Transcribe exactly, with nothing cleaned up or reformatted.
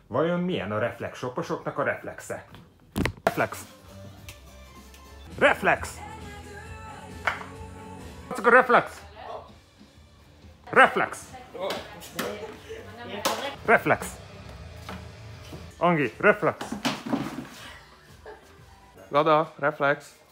Vajon milyen a reflex soposoknak a reflexe? Reflex. Reflex! Csak a reflex! Reflex! Reflex! Angi, reflex! Lada, reflex!